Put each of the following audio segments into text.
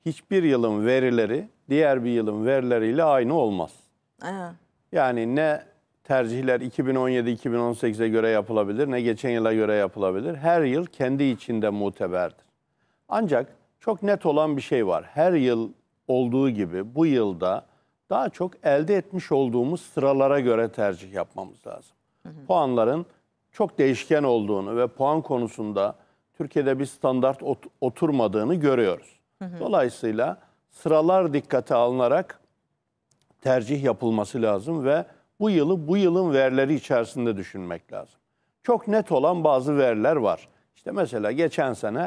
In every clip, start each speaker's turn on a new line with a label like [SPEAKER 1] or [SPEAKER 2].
[SPEAKER 1] hiçbir yılın verileri diğer bir yılın verileriyle aynı olmaz. Yani ne tercihler 2017-2018'e göre yapılabilir, ne geçen yıla göre yapılabilir. Her yıl kendi içinde muteberdir. Ancak çok net olan bir şey var. Her yıl olduğu gibi bu yılda daha çok elde etmiş olduğumuz sıralara göre tercih yapmamız lazım. Puanların çok değişken olduğunu ve puan konusunda Türkiye'de bir standart oturmadığını görüyoruz. Dolayısıyla sıralar dikkate alınarak tercih yapılması lazım ve bu yılın verileri içerisinde düşünmek lazım. Çok net olan bazı veriler var. İşte mesela geçen sene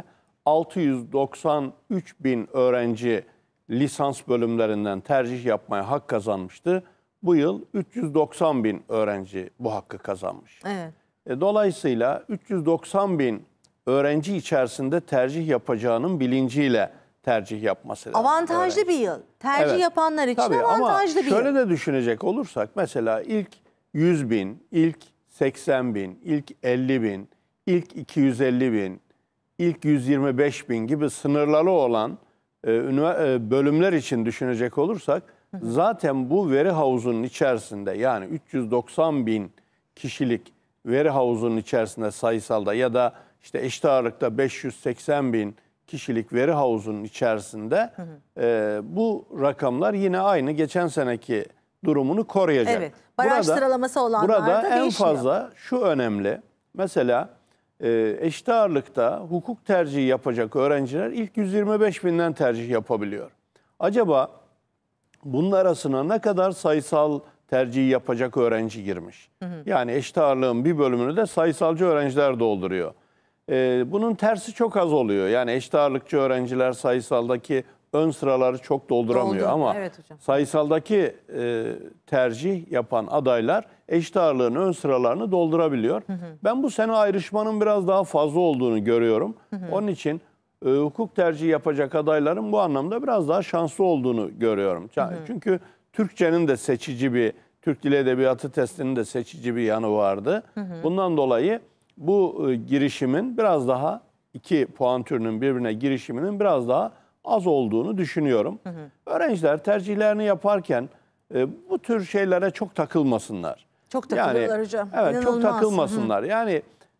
[SPEAKER 1] 693 bin öğrenci lisans bölümlerinden tercih yapmaya hak kazanmıştı. Bu yıl 390 bin öğrenci bu hakkı kazanmış. Evet. Dolayısıyla 390 bin öğrenci içerisinde tercih yapacağının bilinciyle tercih yapması lazım.
[SPEAKER 2] Avantajlı bir yıl. Tercih yapanlar için
[SPEAKER 1] tabii,
[SPEAKER 2] avantajlı bir yıl.
[SPEAKER 1] Ama şöyle de düşünecek olursak mesela ilk 100 bin, ilk 80 bin, ilk 50 bin, ilk 250 bin, ilk 125 bin gibi sınırları olan bölümler için düşünecek olursak zaten bu veri havuzunun içerisinde yani 390 bin kişilik veri havuzunun içerisinde sayısalda ya da işte eşit ağırlıkta 580 bin kişilik veri havuzunun içerisinde bu rakamlar yine aynı geçen seneki durumunu koruyacak.
[SPEAKER 2] Evet. Baraj sıralaması olanlar da
[SPEAKER 1] burada en
[SPEAKER 2] değişmiyor.
[SPEAKER 1] fazla şu önemli. Mesela eşit ağırlıkta hukuk tercihi yapacak öğrenciler ilk 125 binden tercih yapabiliyor. Acaba bunun arasına ne kadar sayısal tercihi yapacak öğrenci girmiş? Yani eşit ağırlığın bir bölümünü de sayısalcı öğrenciler dolduruyor. Bunun tersi çok az oluyor. Yani eşit ağırlıkçı öğrenciler sayısaldaki ön sıraları çok dolduramıyor. Ama
[SPEAKER 2] evet hocam.
[SPEAKER 1] sayısaldaki tercih yapan adaylar eşit ağırlığın ön sıralarını doldurabiliyor. Ben bu sene ayrışmanın biraz daha fazla olduğunu görüyorum. Onun için hukuk tercihi yapacak adayların bu anlamda biraz daha şanslı olduğunu görüyorum. Çünkü Türkçenin de seçici bir, Türk Dili Edebiyatı testinin de seçici bir yanı vardı. Bundan dolayı bu girişimin biraz daha iki puan türünün birbirine girişiminin biraz daha az olduğunu düşünüyorum. Öğrenciler tercihlerini yaparken bu tür şeylere çok takılmasınlar.
[SPEAKER 2] Çok takılıyorlar hocam.
[SPEAKER 1] Evet,
[SPEAKER 2] İnanılmaz.
[SPEAKER 1] çok takılmasınlar. Yani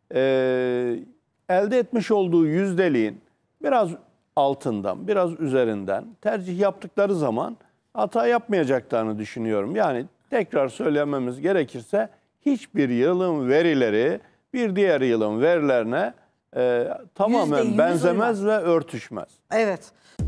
[SPEAKER 1] elde etmiş olduğu yüzdeliğin biraz altından, biraz üzerinden tercih yaptıkları zaman hata yapmayacaklarını düşünüyorum. Yani tekrar söylememiz gerekirse hiçbir yılın verileri bir diğer yılın verilerine tamamen
[SPEAKER 2] %100
[SPEAKER 1] benzemez
[SPEAKER 2] uymaz
[SPEAKER 1] ve örtüşmez.
[SPEAKER 2] Evet.